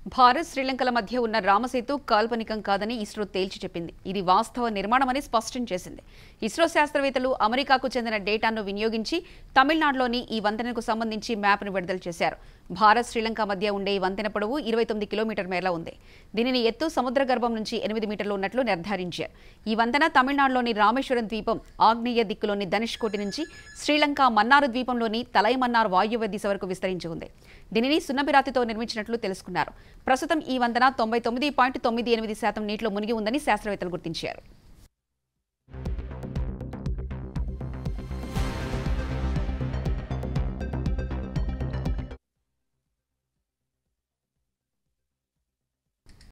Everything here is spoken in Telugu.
భారత్ శ్రీలంకల మధ్య ఉన్న రామసేతు కాల్పనికం కాదని ఇస్రో తేల్చి చెప్పింది. ఇది వాస్తవ నిర్మాణమని స్పష్టం చేసింది. ఇస్రో శాస్త్రవేత్తలు అమెరికాకు చెందిన డేటాను వినియోగించి తమిళనాడులోని ఈ వంతెనకు సంబంధించి మ్యాప్ను విడుదల చేశారు. భారత్ శ్రీలంక మధ్య ఉండే ఈ వంతెన పొడవు 29 కిలోమీటర్ మేర ఉంది. దీనిని ఎత్తు సముద్ర గర్భం నుంచి 8 మీటర్లు ఉన్నట్లు నిర్ధారించారు. ఈ వంతెన తమిళనాడులోని రామేశ్వరం ద్వీపం ఆగ్నేయ దిక్కులోని ధనుష్కోటి నుంచి శ్రీలంక మన్నార్ ద్వీపంలోని తలైమన్నార్ వాయువ్య దిశ వరకు విస్తరించి ఉంది. దీనిని సున్నపిరాతితో నిర్మించినట్లు తెలుసుకున్నారు. ప్రస్తుతం ఈ వంతెన 99.98% నీటిలో మునిగి ఉందని శాస్త్రవేత్తలు గుర్తించారు.